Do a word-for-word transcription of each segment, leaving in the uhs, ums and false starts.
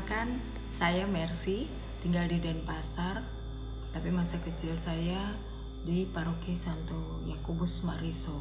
Perkenalkan, saya Mercy, tinggal di Denpasar, tapi masa kecil saya di Paroki Santo Yakobus Mariso.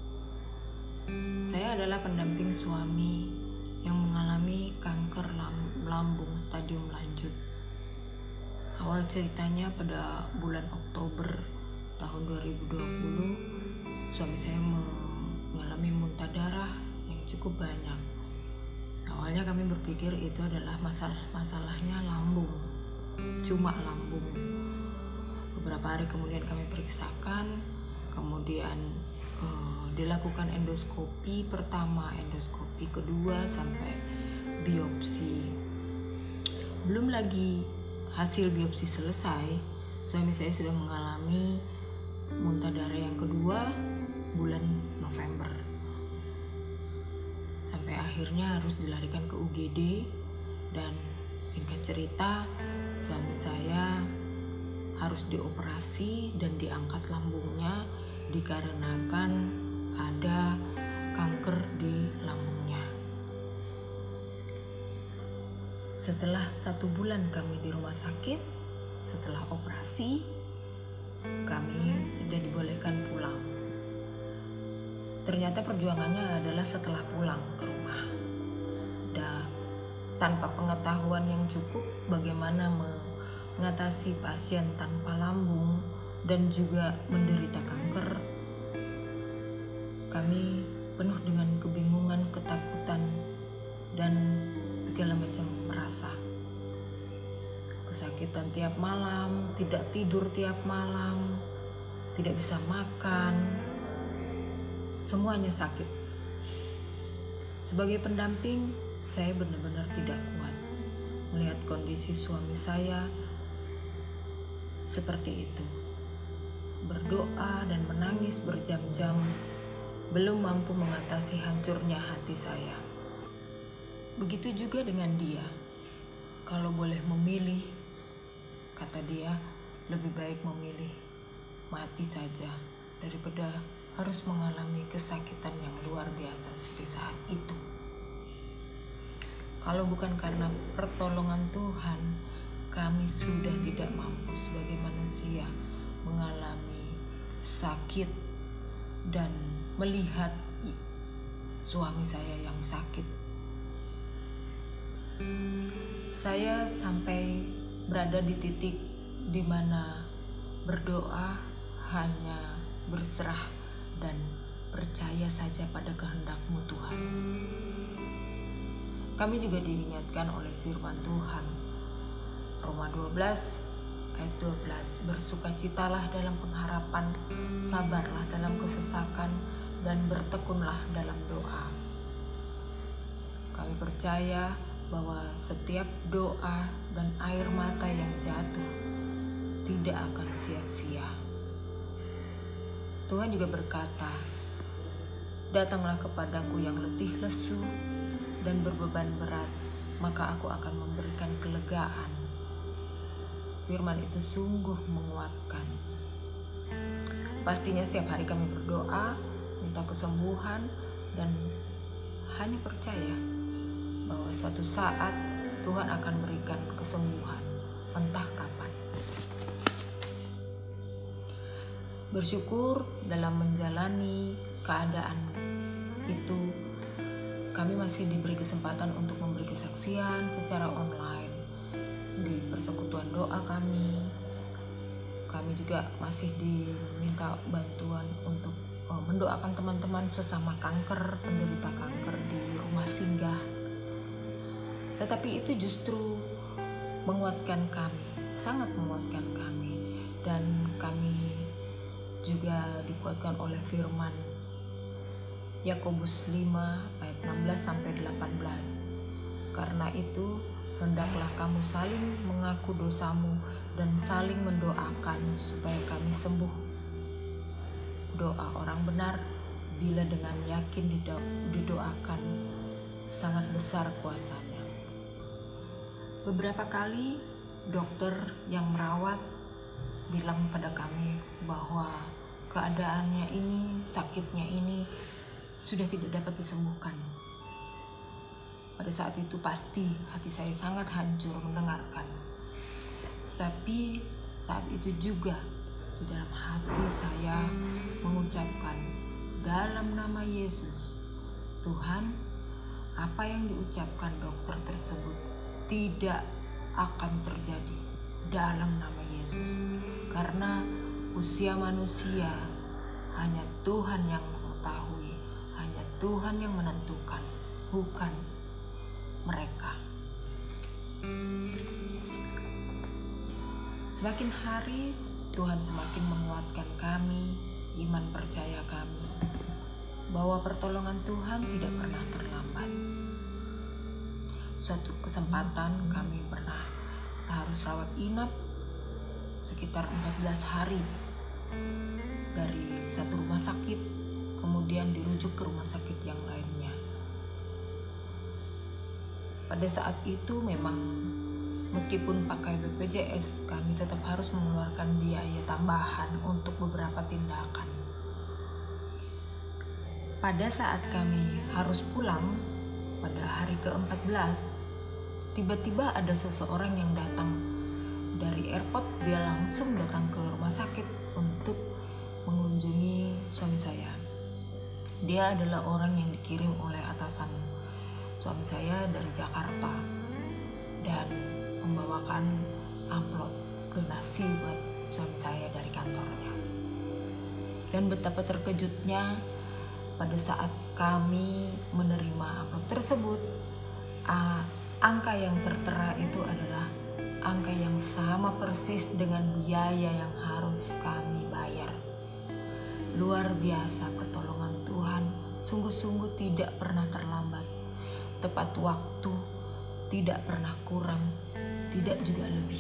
Saya adalah pendamping suami yang mengalami kanker lambung stadium lanjut. Awal ceritanya pada bulan Oktober tahun dua ribu dua puluh, suami saya mengalami muntah darah yang cukup banyak. Awalnya kami berpikir itu adalah masalah masalahnya lambung, cuma lambung. Beberapa hari kemudian kami periksakan, kemudian eh, dilakukan endoskopi pertama, endoskopi kedua sampai biopsi. Belum lagi hasil biopsi selesai, suami saya sudah mengalami muntah darah yang kedua bulan November. Sampai akhirnya harus dilarikan ke U G D, dan singkat cerita suami saya harus dioperasi dan diangkat lambungnya dikarenakan ada kanker di lambungnya. Setelah satu bulan kami di rumah sakit, setelah operasi, kami sudah dibolehkan pulang. Ternyata perjuangannya adalah setelah pulang ke rumah. Dan tanpa pengetahuan yang cukup bagaimana mengatasi pasien tanpa lambung dan juga menderita kanker, kami penuh dengan kebingungan, ketakutan, dan segala macam rasa. Kesakitan tiap malam, tidak tidur tiap malam, tidak bisa makan, semuanya sakit. Sebagai pendamping, saya benar-benar tidak kuat melihat kondisi suami saya seperti itu. Berdoa dan menangis berjam-jam belum mampu mengatasi hancurnya hati saya. Begitu juga dengan dia. Kalau boleh memilih, kata dia, lebih baik memilih mati saja daripada harus mengalami kesakitan yang luar biasa seperti saat itu. Kalau bukan karena pertolongan Tuhan, kami sudah tidak mampu sebagai manusia mengalami sakit dan melihat suami saya yang sakit. Saya sampai berada di titik di mana berdoa hanya berserah dan percaya saja pada kehendak-Mu Tuhan. Kami juga diingatkan oleh firman Tuhan, Roma dua belas ayat dua belas, bersukacitalah dalam pengharapan, sabarlah dalam kesesakan, dan bertekunlah dalam doa. Kami percaya bahwa setiap doa dan air mata yang jatuh tidak akan sia-sia. Tuhan juga berkata, datanglah kepadaku yang letih lesu dan berbeban berat, maka aku akan memberikan kelegaan. Firman itu sungguh menguatkan. Pastinya setiap hari kami berdoa, minta kesembuhan, dan hanya percaya bahwa suatu saat Tuhan akan berikan kesembuhan, entah kapan. Bersyukur dalam menjalani keadaan itu, kami masih diberi kesempatan untuk memberi kesaksian secara online di persekutuan doa kami. Kami juga masih diminta bantuan untuk uh, mendoakan teman-teman sesama kanker, penderita kanker di rumah singgah. Tetapi itu justru menguatkan kami, sangat menguatkan kami, dan kami juga dikuatkan oleh firman Yakobus lima ayat enam belas sampai delapan belas. Karena itu hendaklah kamu saling mengaku dosamu dan saling mendoakan supaya kami sembuh. Doa orang benar bila dengan yakin didoakan sangat besar kuasanya. Beberapa kali dokter yang merawat bilang pada kami bahwa keadaannya ini, sakitnya ini sudah tidak dapat disembuhkan. Pada saat itu pasti hati saya sangat hancur mendengarkan. Tapi saat itu juga di dalam hati saya mengucapkan, dalam nama Yesus, Tuhan, apa yang diucapkan dokter tersebut tidak akan terjadi dalam nama Yesus. Karena usia manusia hanya Tuhan yang mengetahui, hanya Tuhan yang menentukan, bukan mereka. Semakin hari Tuhan semakin menguatkan kami, iman percaya kami, bahwa pertolongan Tuhan tidak pernah terlambat. Suatu kesempatan kami pernah harus rawat inap sekitar empat belas hari dari satu rumah sakit, kemudian dirujuk ke rumah sakit yang lainnya. Pada saat itu memang meskipun pakai B P J S, kami tetap harus mengeluarkan biaya tambahan untuk beberapa tindakan. Pada saat kami harus pulang pada hari ke empat belas, tiba-tiba ada seseorang yang datang dari airport. Dia langsung datang ke rumah sakit untuk mengunjungi suami saya. Dia adalah orang yang dikirim oleh atasan suami saya dari Jakarta dan membawakan amplop donasi buat suami saya dari kantornya. Dan betapa terkejutnya pada saat kami menerima amplop tersebut, uh, angka yang tertera itu adalah angka yang sama persis dengan biaya yang harus kami bayar. Luar biasa pertolongan Tuhan, sungguh-sungguh tidak pernah terlambat. Tepat waktu, tidak pernah kurang, tidak juga lebih.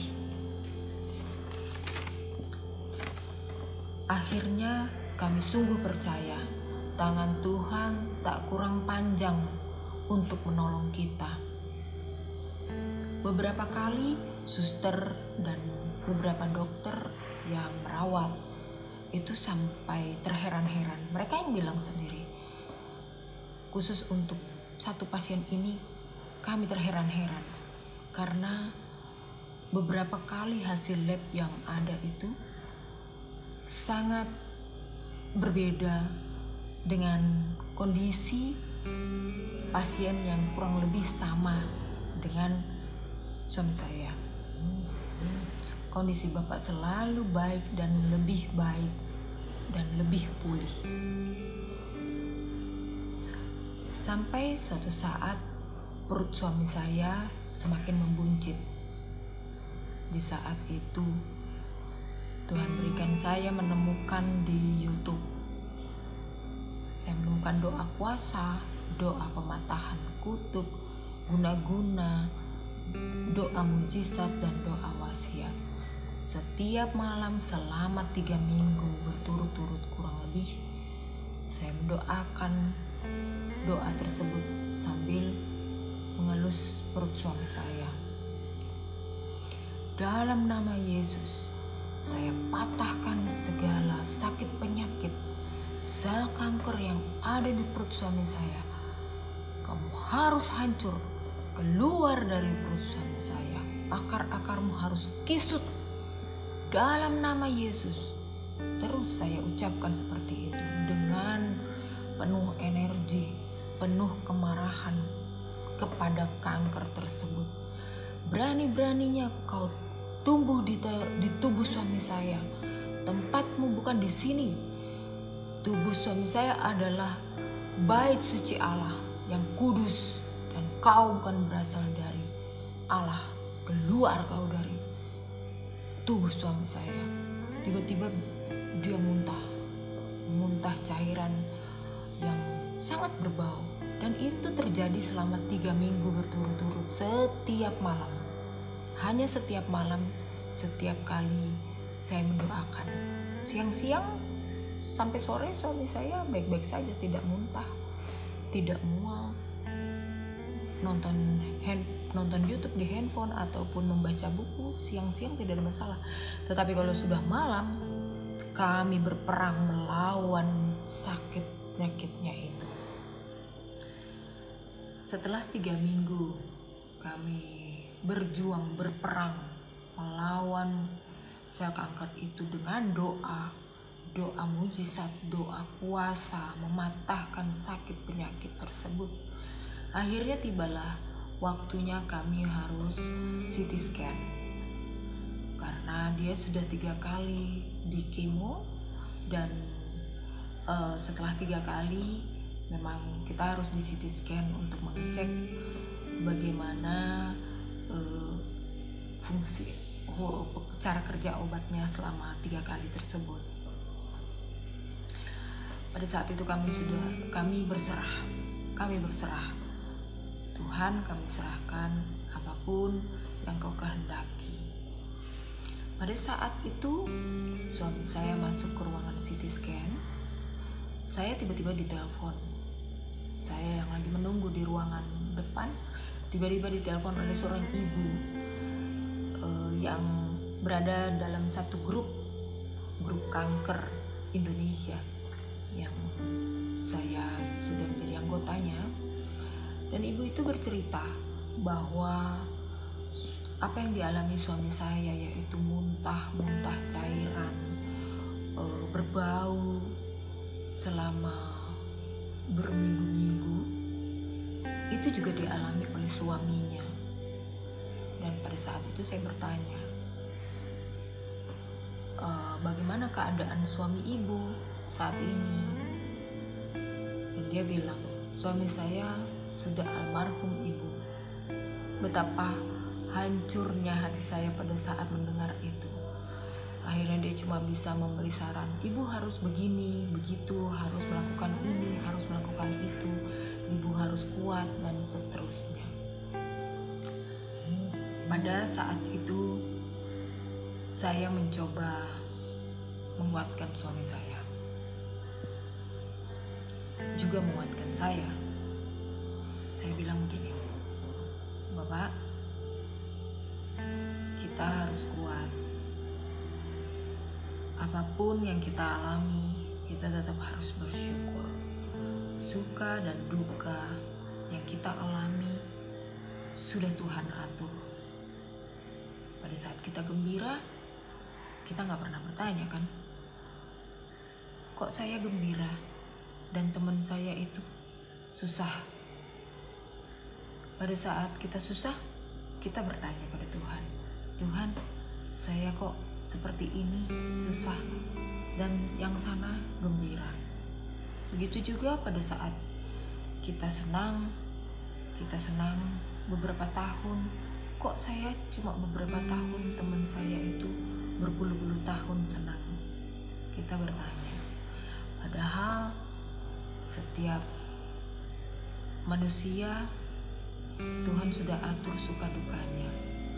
Akhirnya kami sungguh percaya tangan Tuhan tak kurang panjang untuk menolong kita. Beberapa kali suster dan beberapa dokter yang merawat itu sampai terheran-heran. Mereka yang bilang sendiri, khusus untuk satu pasien ini kami terheran-heran karena beberapa kali hasil lab yang ada itu sangat berbeda dengan kondisi pasien yang kurang lebih sama dengan suami saya. Kondisi bapak selalu baik dan lebih baik dan lebih pulih. Sampai suatu saat perut suami saya semakin membuncit. Di saat itu Tuhan berikan saya menemukan di YouTube. Saya menemukan doa kuasa, doa pematahan kutuk, guna-guna, doa mujizat, dan doa wasiat. Setiap malam selama tiga minggu berturut-turut kurang lebih, saya mendoakan doa tersebut sambil mengelus perut suami saya. Dalam nama Yesus, saya patahkan segala sakit penyakit, sel kanker yang ada di perut suami saya. Kamu harus hancur, keluar dari perut suami saya. Akar-akarmu harus kisut dalam nama Yesus. Terus saya ucapkan seperti itu dengan penuh energi, penuh kemarahan kepada kanker tersebut. Berani-beraninya kau tumbuh di, di tubuh suami saya. Tempatmu bukan di sini. Tubuh suami saya adalah bait suci Allah yang kudus, dan kau bukan berasal dari Allah. Keluar kau dari tubuh suami saya. Tiba-tiba dia muntah, muntah cairan yang sangat berbau, dan itu terjadi selama tiga minggu berturut-turut setiap malam. Hanya setiap malam, setiap kali saya mendoakan. Siang-siang sampai sore suami saya baik-baik saja, tidak muntah, tidak mual, nonton hand, nonton YouTube di handphone ataupun membaca buku siang-siang tidak ada masalah. Tetapi kalau sudah malam, kami berperang melawan sakit penyakitnya itu. Setelah tiga minggu kami berjuang, berperang melawan sel kanker itu dengan doa, doa mujizat, doa kuasa, mematahkan sakit penyakit tersebut. Akhirnya tibalah waktunya kami harus C T scan, karena dia sudah tiga kali di kemo, dan uh, setelah tiga kali memang kita harus di C T scan untuk mengecek bagaimana uh, fungsi uh, cara kerja obatnya selama tiga kali tersebut. Pada saat itu kami sudah kami berserah, kami berserah. Tuhan, kami serahkan apapun yang Kau kehendaki. Pada saat itu suami saya masuk ke ruangan C T scan. Saya tiba-tiba ditelepon. Saya yang lagi menunggu di ruangan depan, tiba-tiba ditelepon oleh seorang ibu uh, yang berada dalam satu grup grup kanker Indonesia yang saya sudah menjadi anggotanya. Dan ibu itu bercerita bahwa apa yang dialami suami saya, yaitu muntah-muntah cairan, uh, berbau selama berminggu-minggu, itu juga dialami oleh suaminya. Dan pada saat itu saya bertanya, e, bagaimana keadaan suami ibu saat ini? Dan dia bilang, suami saya sudah almarhum ibu. Betapa hancurnya hati saya pada saat mendengar itu. Akhirnya dia cuma bisa memberi saran, ibu harus begini, begitu, harus melakukan ini, harus melakukan itu, ibu harus kuat, dan seterusnya. Pada saat itu saya mencoba menguatkan suami saya, juga menguatkan saya. Saya bilang begini, Bapak, kita harus kuat. Apapun yang kita alami, kita tetap harus bersyukur. Suka dan duka yang kita alami sudah Tuhan atur. Pada saat kita gembira, kita gak pernah bertanya kan, kok saya gembira dan teman saya itu susah. Pada saat kita susah, kita bertanya pada Tuhan, Tuhan, saya kok seperti ini susah, dan yang sana gembira. Begitu juga pada saat kita senang, kita senang beberapa tahun, kok saya cuma beberapa tahun, teman saya itu berpuluh-puluh tahun senang. Kita bertanya, padahal setiap manusia Tuhan sudah atur suka dukanya.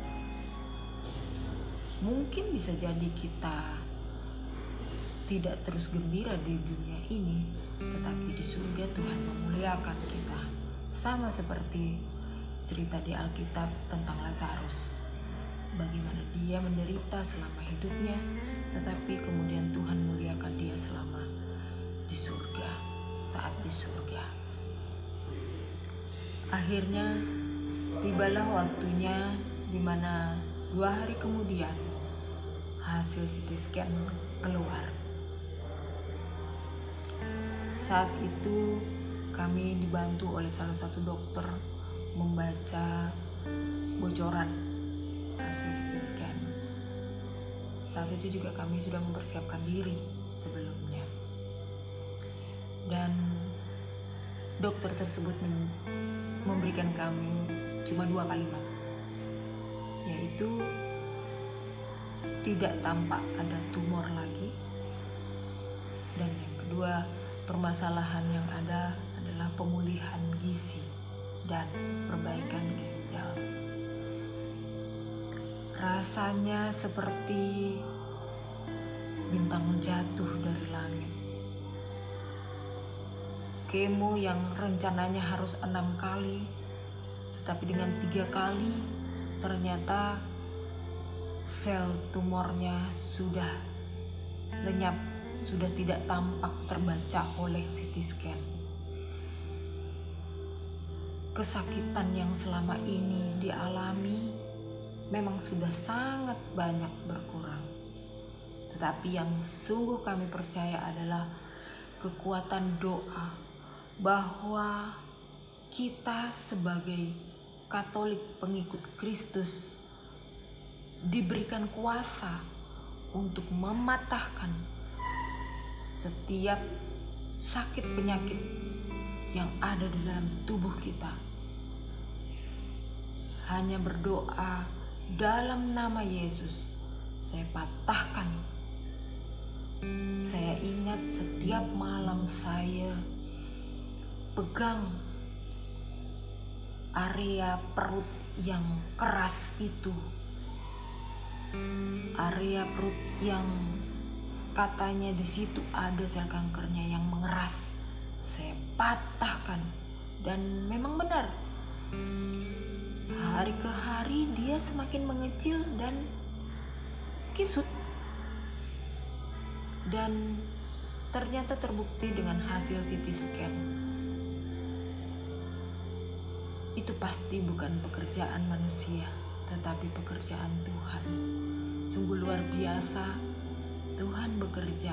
Mungkin bisa jadi kita tidak terus gembira di dunia ini, tetapi di surga Tuhan memuliakan kita. Sama seperti cerita di Alkitab tentang Lazarus, bagaimana dia menderita selama hidupnya, tetapi kemudian Tuhan muliakan dia selama di surga, saat di surga. Akhirnya tibalah waktunya di mana dua hari kemudian hasil C T scan keluar. Saat itu kami dibantu oleh salah satu dokter membaca bocoran hasil C T scan. Saat itu juga kami sudah mempersiapkan diri sebelumnya. Dan dokter tersebut memberikan kami cuma dua kalimat, yaitu tidak tampak ada tumor lagi, dan yang kedua, permasalahan yang ada adalah pemulihan gizi dan perbaikan ginjal. Rasanya seperti bintang jatuh dari langit. Kemo yang rencananya harus enam kali, tetapi dengan tiga kali ternyata sel tumornya sudah lenyap, sudah tidak tampak terbaca oleh C T scan. kesakitan yang selama ini dialami memang sudah sangat banyak berkurang. Tetapi yang sungguh kami percaya adalah kekuatan doa, bahwa kita sebagai Katolik pengikut Kristus diberikan kuasa untuk mematahkan setiap sakit penyakit yang ada di dalam tubuh kita. Hanya berdoa dalam nama Yesus, saya patahkan. Saya ingat setiap malam saya pegang area perut yang keras itu, area perut yang katanya di situ ada sel kankernya yang mengeras. Saya patahkan, dan memang benar, hari ke hari dia semakin mengecil dan kisut. Dan ternyata terbukti dengan hasil C T scan. Itu pasti bukan pekerjaan manusia, tetapi pekerjaan Tuhan. Sungguh luar biasa, Tuhan bekerja.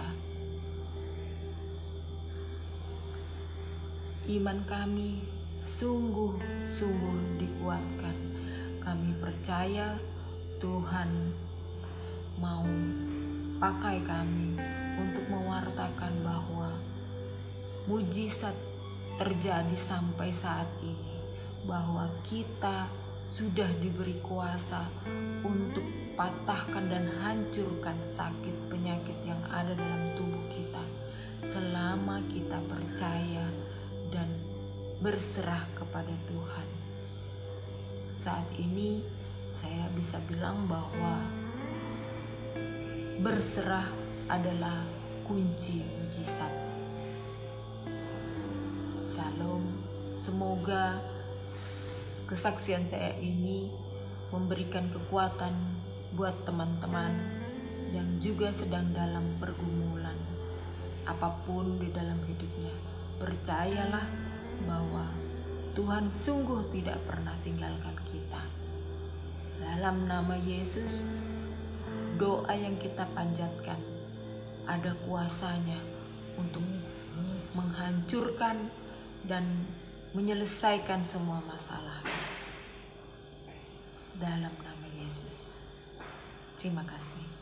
Iman kami sungguh-sungguh dikuatkan. Kami percaya Tuhan mau pakai kami untuk mewartakan bahwa mujizat terjadi sampai saat ini, bahwa kita sudah diberi kuasa untuk patahkan dan hancurkan sakit penyakit yang ada dalam tubuh kita selama kita percaya dan berserah kepada Tuhan. Saat ini saya bisa bilang bahwa berserah adalah kunci mujizat. Shalom. Semoga kesaksian saya ini memberikan kekuatan buat teman-teman yang juga sedang dalam pergumulan apapun di dalam hidupnya. Percayalah bahwa Tuhan sungguh tidak pernah tinggalkan kita. Dalam nama Yesus, doa yang kita panjatkan ada kuasanya untuk menghancurkan dan menyelesaikan semua masalah. Dalam nama Yesus. Terima kasih.